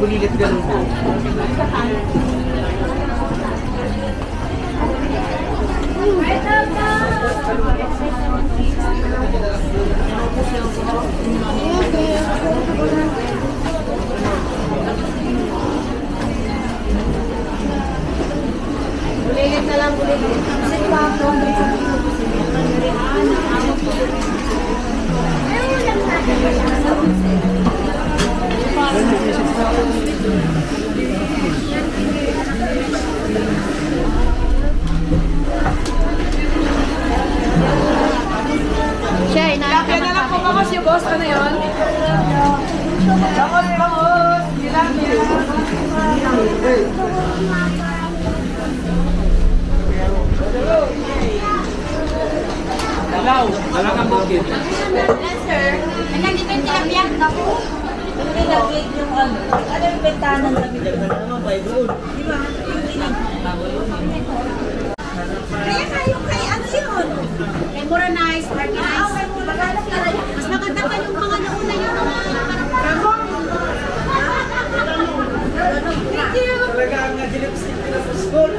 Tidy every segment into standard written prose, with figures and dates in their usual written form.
bulilit ganun po. Bulilit na lang, bulilit. Kasi pato, may sabihin ko si Meta. Narihan, nakawag ko. Siya, Kaya na lang po bangos yung boss. Ano yun? Bangos, bangos. Ilang yun. Dalaw, dalang ang bukid. sir. Hanggang dito yung tilapia. Naku. Hindi nag-wait yung ano. Ano yung bentana ng lamig? Di ba? Kaya kayo kay ano yun? Kay Moranize, Marquinize. Mas maganda pa yung mga nauna yung mga parang Thank you! Talaga ang nag-lipstick nila sa school.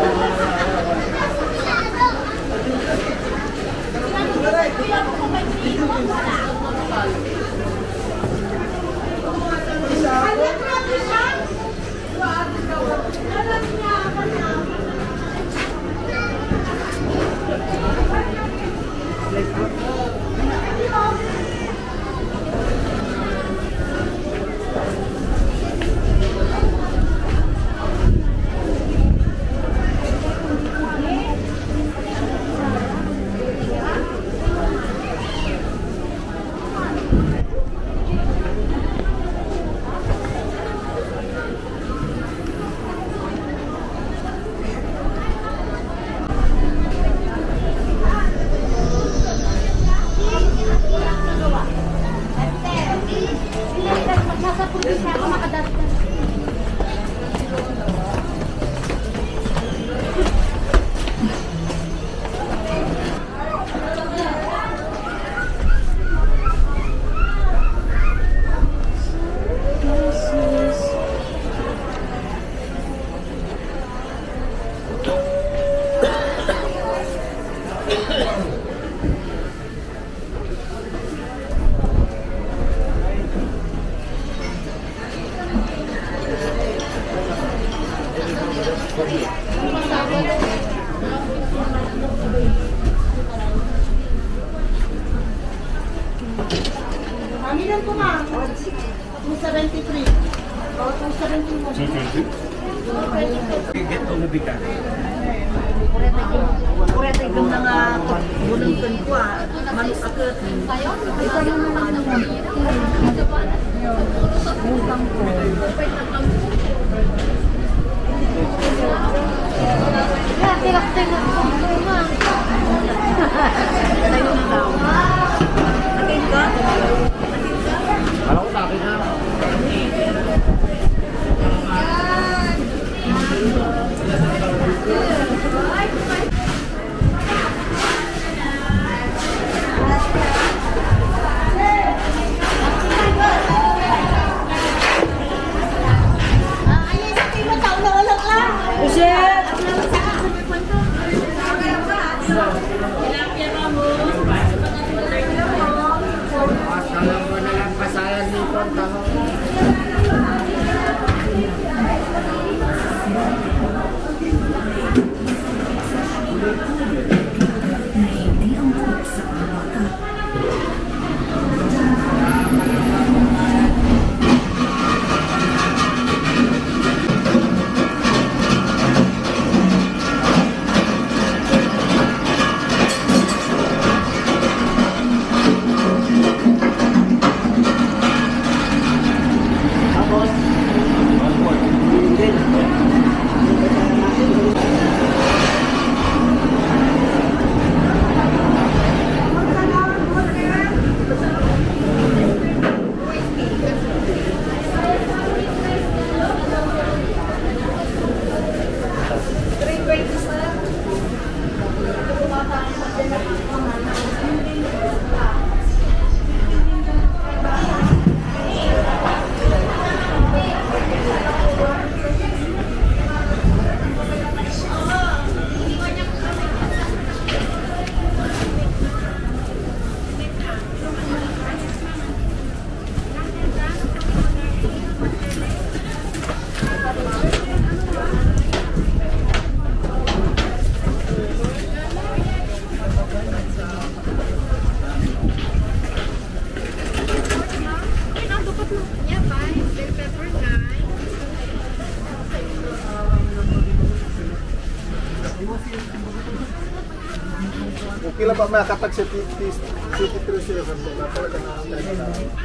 Amilan ko nga. 273. O, 271. Get on the bigat. Kurete yung mga bununtan ko manok akit. Ito yung naman naman. Utang ko. Kaya, tilak-tilak ko. Tayo na daw. Akin ka? Alam ko takin na. Kila pa makatag sa City Treasure sa mga talaga na.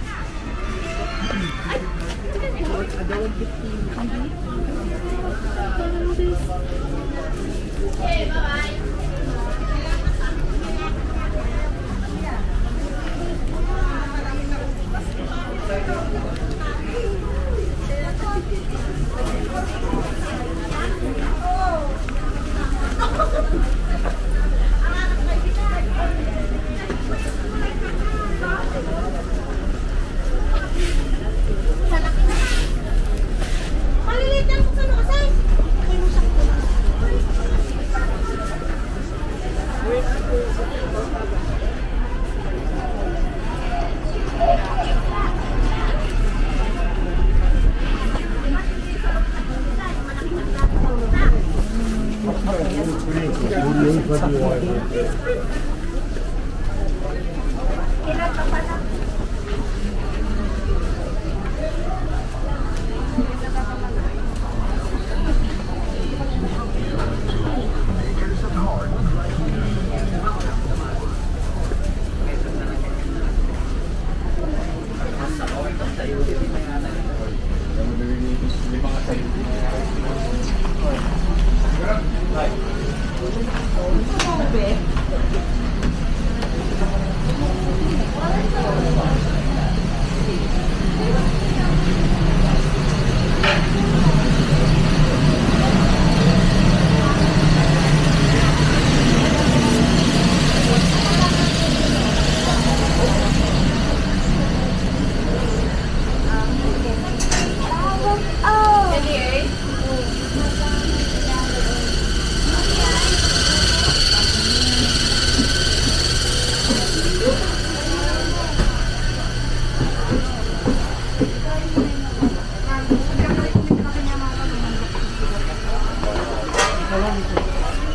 Maliliit lang kung saan kasi.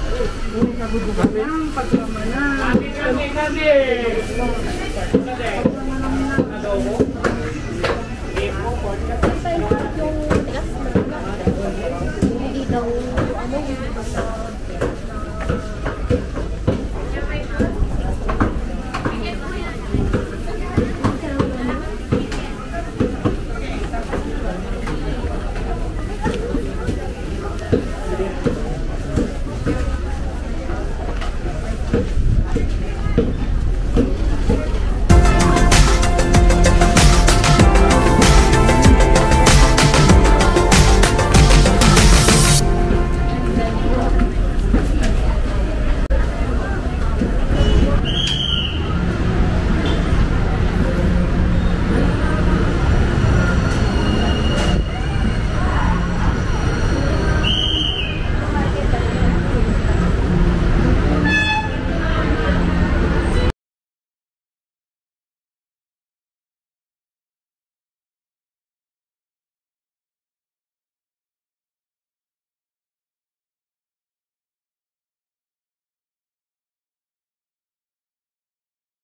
Kami.